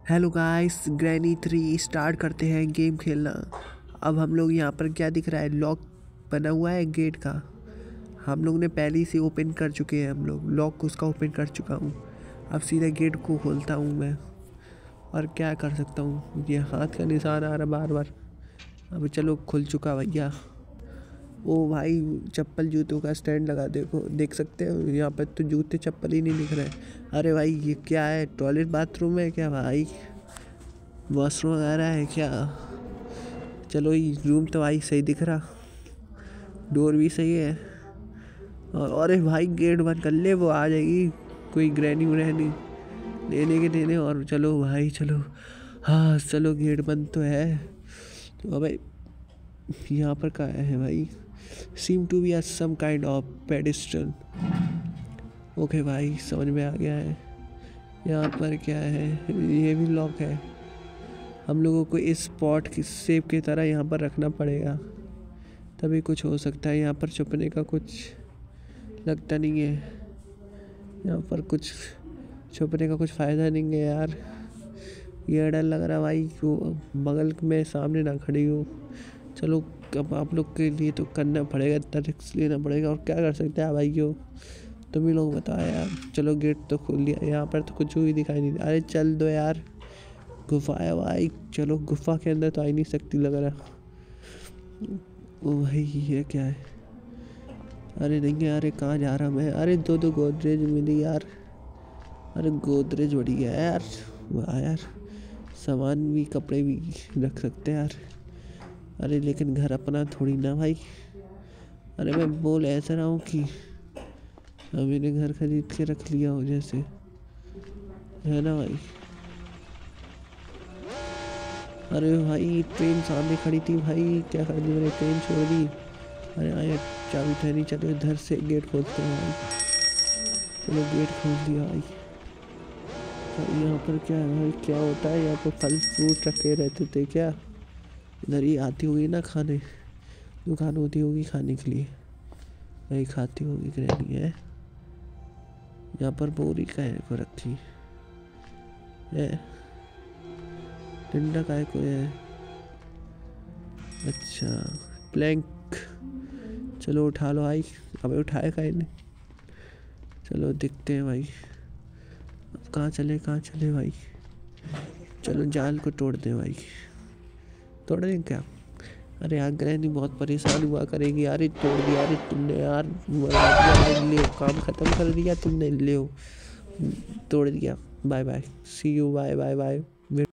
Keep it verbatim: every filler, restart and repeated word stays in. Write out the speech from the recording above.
Hello guys, granny three start करते हैं game खेलना। अब हम लोग यहाँ पर क्या दिख रहा है, लॉक बना हुआ है गेट का। हम लोग ने पहले ही से ओपन कर चुके हैं, हम लोग लॉक उसका ओपन कर चुका हूँ। अब सीधे गेट को खोलता हूँ मैं, और क्या कर सकता हूँ, ये हाथ का निशान आ रहा बार बार। अब चलो खुल चुका भैया। ओ भाई, चप्पल जूतों का स्टैंड लगा, देखो देख सकते हो यहाँ पर तो जूते चप्पल ही नहीं दिख रहे। अरे भाई ये क्या है, टॉयलेट बाथरूम है क्या भाई, वॉशरूम वगैरह है क्या? चलो ये रूम तो भाई सही दिख रहा, डोर भी सही है। और अरे भाई गेट बंद कर ले, वो आ जाएगी कोई ग्रैनी व्रैनी लेने के देने। और चलो भाई चलो, हाँ चलो गेट बंद तो है। तो अब यहाँ पर क्या है भाई, seem to be some kind of pedestal. Okay भाई समझ में आ गया है। यहाँ पर क्या है, ये भी लॉक है। हम लोगों को इस स्पॉट की सेफ की तरह यहाँ पर रखना पड़ेगा, तभी कुछ हो सकता है। यहाँ पर छुपने का कुछ लगता नहीं है, यहाँ पर कुछ छुपने का कुछ फ़ायदा नहीं है यार। ये डर लग रहा भाई, वो बगल में सामने ना खड़ी हो। चलो अब आप लोग के लिए तो करना पड़ेगा, इतना रिस्क लेना पड़ेगा, और क्या कर सकते हैं भाई। हो तुम ही लोग बताओ यार। चलो गेट तो खोल लिया, यहाँ पर तो कुछ भी दिखाई नहीं। अरे चल दो यार, गुफा है भाई, चलो गुफा के अंदर तो आ ही नहीं सकती लग रहा। ओ भाई ये क्या है, अरे नहीं है, अरे कहाँ जा रहा मैं। अरे दो दो गोदरेज मिली यार, अरे गोदरेज बढ़िया है यार, वाह यार, सामान भी कपड़े भी रख सकते हैं यार। अरे लेकिन घर अपना थोड़ी ना भाई। अरे मैं बोल ऐसा रहा हूँ कि मैंने घर खरीद के रख लिया हो जैसे, है ना भाई। अरे भाई ट्रेन सामने खड़ी थी भाई, क्या कर दी मैंने, ट्रेन छोड़ दी। अरे आया चाबी ठहरी, चलो इधर से गेट खोलते हैं भाई। चलो गेट खोल दिया भाई। तो यहाँ पर क्या है भाई, क्या होता है यहाँ पर, फल फ्रूट रखे रहते थे क्या? इधर ही आती होगी ना खाने, दुकान होती होगी खाने के लिए, वही खाती होगी ग्रैनी है। यहाँ पर बोरी काहे को रखी है, डंडा काहे को है, अच्छा प्लैंक। चलो उठा लो भाई, अबे उठाए काहे ने। चलो दिखते हैं भाई, अब कहाँ चले कहाँ चले भाई। चलो जाल को तोड़ दे भाई, तोड़ दें क्या? अरे यार ग्रैनी बहुत परेशान हुआ करेगी यार। तोड़ दिया, अरे तुमने यार ले काम ख़त्म कर दिया तुमने, ले तोड़ दिया। Bye bye, see you, bye bye bye.